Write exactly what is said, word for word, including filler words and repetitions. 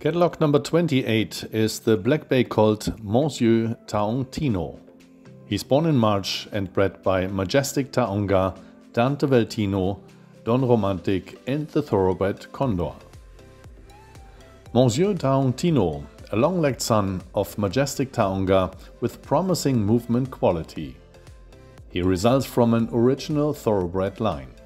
Catalog number twenty-eight is the black bay colt Monsieur Taongtino. He's born in March and bred by Majestic Taonga, Dante Weltino, Don Romantic and the thoroughbred Condor. Monsieur Taongtino, a long-legged son of Majestic Taonga with promising movement quality. He results from an original thoroughbred line.